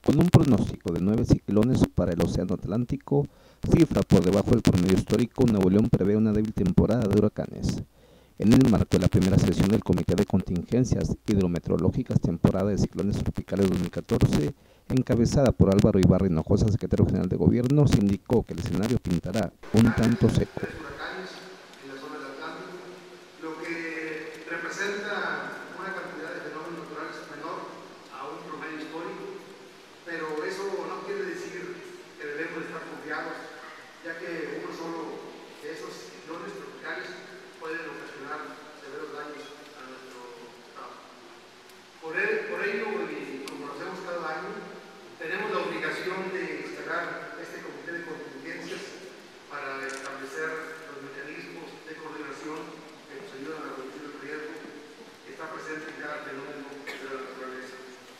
Con un pronóstico de 9 ciclones para el Océano Atlántico, cifra por debajo del promedio histórico, Nuevo León prevé una débil temporada de huracanes. En el marco de la primera sesión del Comité de Contingencias Hidrometeorológicas temporada de ciclones tropicales 2014, encabezada por Álvaro Ibarra Hinojosa, secretario general de Gobierno, se indicó que el escenario pintará un tanto seco. Huracanes en la zona del Atlántico, lo que representa una cantidad de fenómenos naturales menor a un promedio histórico, pero eso no quiere decir que debemos estar confiados, ya que uno solo de esos ciclones tropicales pueden ocasionar severos daños a nuestro estado. Por ello, y como lo hacemos cada año, tenemos la obligación de instalar este comité de contingencias para establecer los mecanismos de coordinación que nos ayudan a reducir el riesgo que está presente en cada fenómeno de la naturaleza.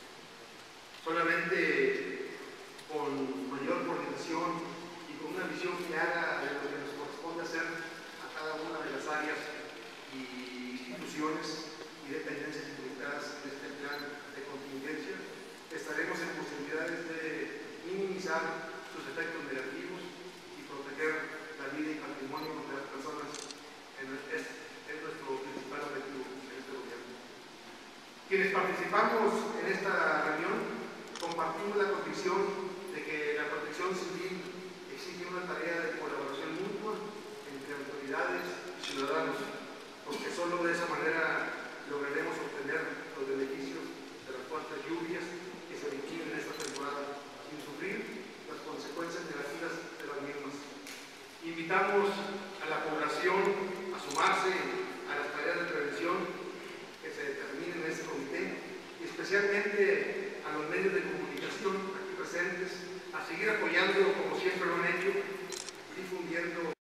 Solamente con mayor coordinación y con una visión clara de lo que nos corresponde hacer a cada una de las áreas y instituciones y dependencias involucradas en este plan de contingencia, estaremos en posibilidades de minimizar sus efectos negativos y proteger la vida y patrimonio de las personas. Es nuestro principal objetivo en este gobierno. Quienes participamos en esta reunión compartimos la convicción de que la protección civil exige una tarea de colaboración mutua entre autoridades y ciudadanos, porque solo de esa manera lograremos obtener los beneficios de las fuertes lluvias que se requieren en esta temporada sin sufrir las consecuencias negativas de las mismas. Invitamos a la población a sumarse a las tareas de prevención que se determinen en este comité y especialmente a los medios de comunicación aquí presentes a seguir apoyando como siempre lo han hecho, difundiendo